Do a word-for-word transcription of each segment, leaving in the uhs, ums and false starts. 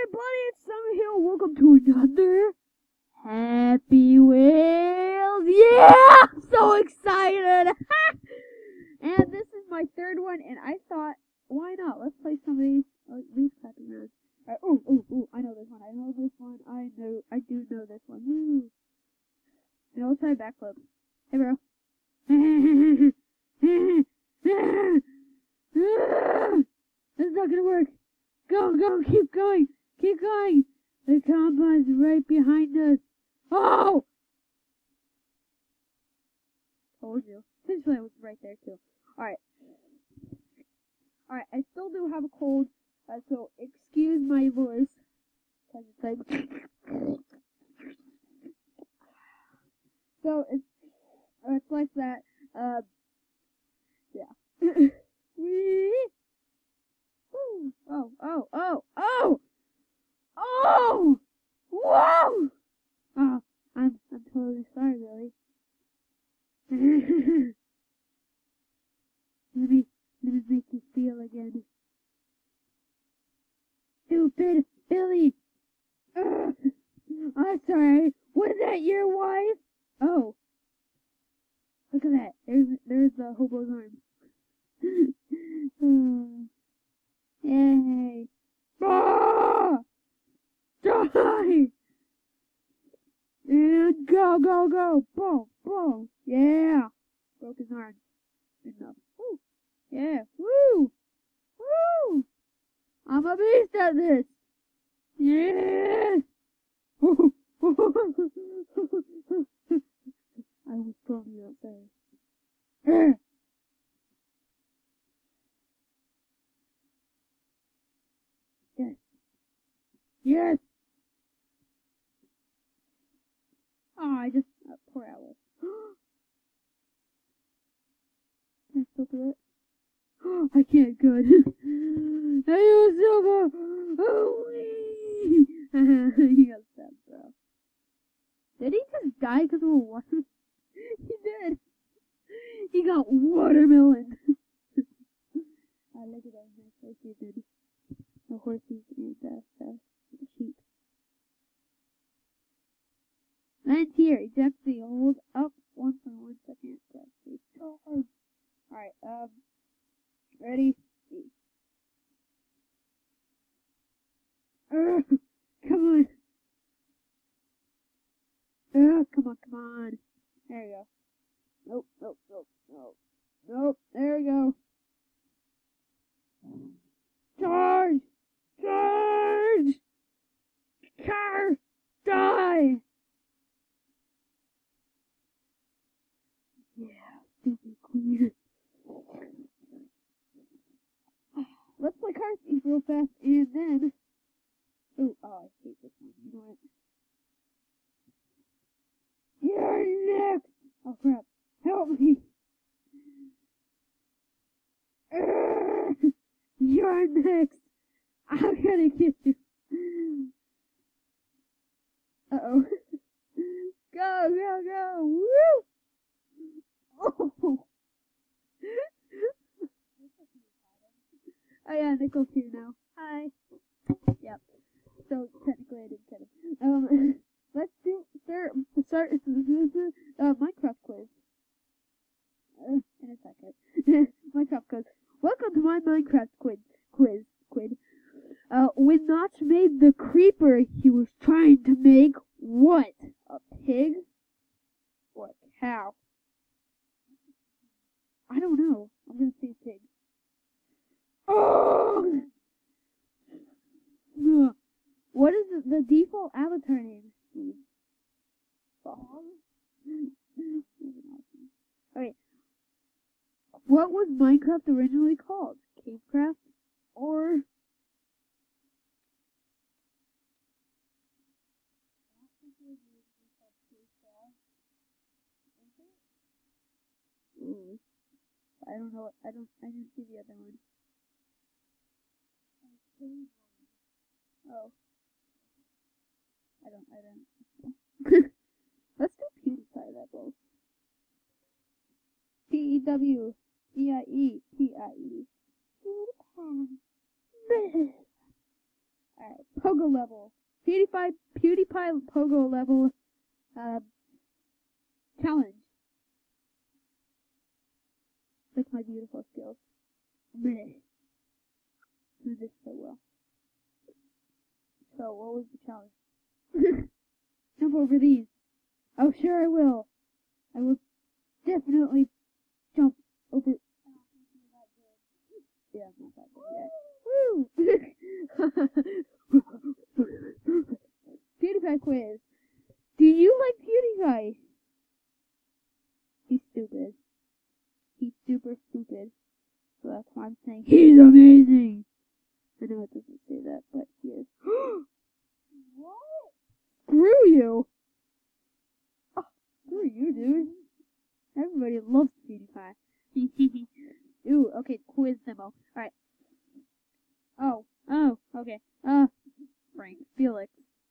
everybody, it's Summer here. Welcome to another Happy Wheels. Yeah! I'm so excited! And this is my third one, and I thought, why not? Let's play some of these, uh, these crappy rounds. Alright, oh, oh, oh, I know this one. I know this one. I know, I do know this one. Woo! And let's try a backflip. Hey, bro. This is not gonna work. Go, go, keep going, keep going. The combine's right behind us. Oh! Told you. Essentially, it was right there too. Alright. Alright, I still do have a cold, uh, so excuse my voice. Cause it's like... So, it's, uh, it's like that, uh, yeah. Wee! Ooh. Oh, oh, oh, oh! Oh! Whoa! Oh, I'm, I'm totally sorry, Billy. let me, let me make you feel again. Stupid Billy! Ugh. I'm sorry. Was that your wife? Oh. Look at that. There's, there's the hobo's arm. uh, yay. Ah! Die! And go, go, go! Boom, boom! Yeah! Broke his arm. Enough. Woo! Yeah! Woo! Woo! I'm a beast at this! Yeah! I was probably outside. Yes! Yes! Oh, I just... Uh, poor owl. Can I still do it? I can't, good. Hey, you Silver! Oh, wee! He got stabbed, bro. Did he just die because of a water? He did! He got watermelon! I look at those nice horses and the horses and uh, the, the sheep. Land's here. Eject the hold up one for one second. Press the charge. Alright, um, ready? Uh, come on. Uh, come on, come on. There you go. Nope, nope, nope, nope. Nope, there we go. Charge! Charge! Car! Die! Yeah, stupid queen. Let's play car thief real fast and then... Ooh, oh, I hate this one. You know what? You're next! Oh crap. Help me! Uh, you're next! I'm gonna get you. Uh-oh. Go, go, go! Woo! Oh! Oh yeah, Nicole's here now. Hi. Yep. So technically I didn't get him. Um, let's do start start uh, Minecraft quiz. Uh, in a second. Minecraft quiz. Welcome to my Minecraft quiz. Quiz. Quiz. Uh, when Notch made the creeper, he was trying to make what? A pig? Or a cow? I don't know. I'm gonna say pig. Oh! What is the default avatar name? Okay. What was Minecraft originally called? Cavecraft? Or... Ooh. I don't know. I don't. I didn't see the other one. Oh. I don't. I don't. Let's do PewDiePie levels. P E W D I E P I E. PewDiePie. Alright. Pogo level. PewDiePie, PewDiePie Pogo level, uh, challenge. With my beautiful skills. Bleh. Do this so well. So, what was the challenge? Jump over these. Oh, sure I will. I will definitely jump over. Yeah, not that good yet. Woo! PewDiePie quiz. Do you like PewDiePie? He's stupid. He's super stupid. So that's why I'm saying he's amazing. I know it doesn't say that, but he is. What? Screw you! Oh, screw you, dude. Everybody loves PewDiePie. Ooh, okay, quiz demo. Alright. Oh, oh, okay. Uh, Frank, Felix.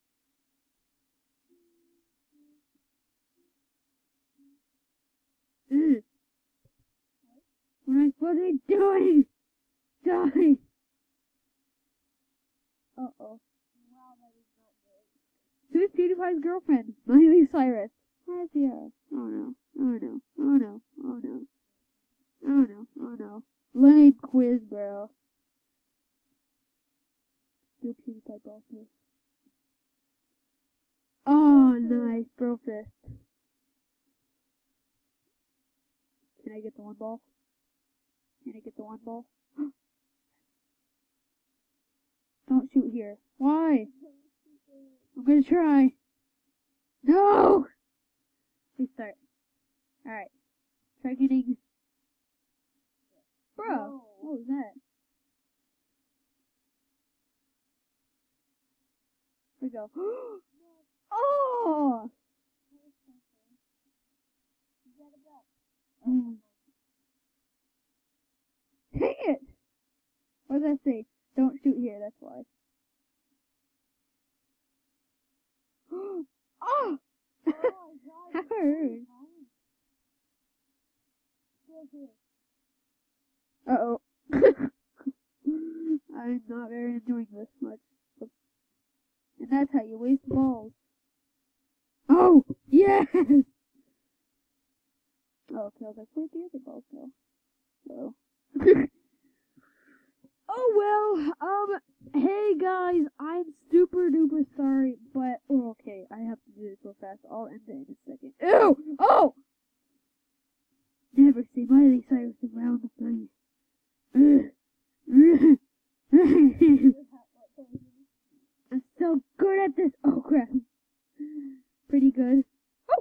Ugh. What am I supposed to be doing? Die! Uh-oh. Wow, that is not good. Who's PewDiePie's girlfriend? Miley Cyrus. Where's he at? Oh no. Oh no. Oh no. Oh no. Oh no. Oh no. Lame quiz, bro. Do PewDiePie ball too. Oh, nice. Bro fist. Can I get the one ball? Can I get the one ball? Don't shoot here. Why? I'm gonna try. No! Restart. Alright. Try getting... Bro! No. What was that? Here we go. Oh! Mm. Dang it! What does that say? Don't shoot here, that's why. Oh! That hurt. Uh-oh. I'm not very enjoying this much. And that's how you waste balls. Oh! Yes! Oh, okay, I was like, where'd the other balls go? So. Oh well, um, hey guys, I'm super duper sorry, but, oh, okay, I have to do this real fast. I'll end it in a second. Ew! Oh! Never see Miley Cyrus around the place. I'm so good at this. Oh crap. Pretty good. Oh!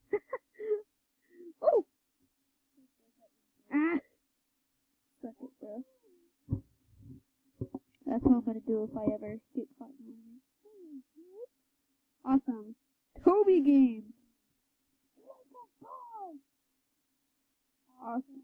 Oh! Ah! Suck it, bro. That's what I'm gonna do if I ever get caught in one. Awesome. Toby Games. Awesome.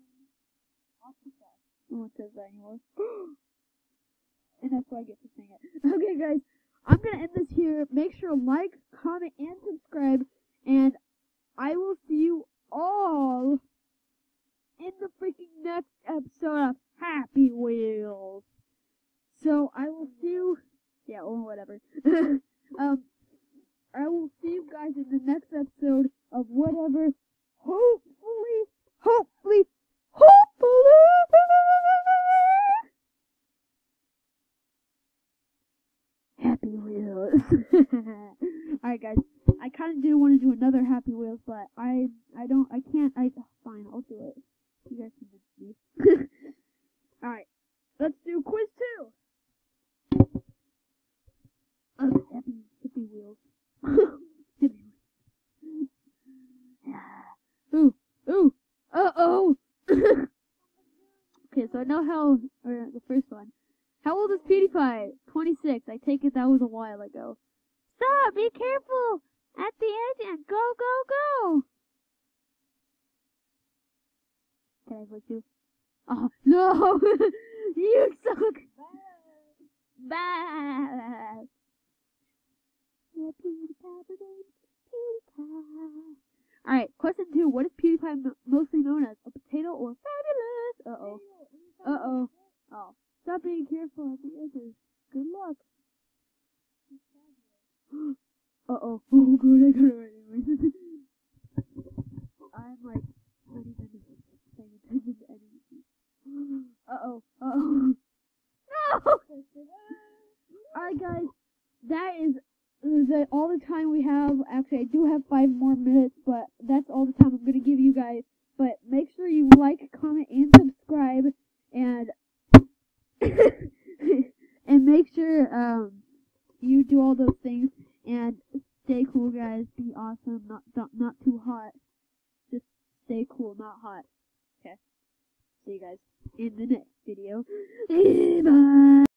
No one says that anymore. And that's why I get to sing it. Okay, guys. I'm gonna end this here. Make sure to like, comment, and subscribe. And I will see you all in the freaking next episode of Happy Wheels. So I will see you, yeah, or whatever. um, I will see you guys in the next episode of whatever. Hopefully, hopefully, hopefully. Happy Wheels. Alright, guys. I kind of do want to do another Happy Wheels, but I, I don't, I can't. I fine. I'll do it. You guys convince me. Alright, let's do quiz two. Oh, happy, happy wheels. Happy wheels. Ooh, ooh, uh-oh. Okay, so I know how, or the first one. How old is PewDiePie? twenty-six. I take it that was a while ago. Stop, be careful. At the edge and go, go, go. Can I put you? Oh, no. You suck. Bad. Alright, question two. What is PewDiePie m mostly known as? A potato or fabulous? Uh-oh. Uh-oh. Oh. Stop being careful at the edges. Good luck. Uh oh. Oh god, I got it right anyway. I'm like not even paying attention to anything. Uh oh. Uh oh. No! Alright guys, that is the, all the time we have. Actually, I do have five more minutes, but that's all the time I'm going to give you guys. But make sure you like, comment, and subscribe, and and make sure um you do all those things, and stay cool, guys. Be awesome, not not, not too hot. Just stay cool, not hot. Okay. See you guys in the next video. Bye.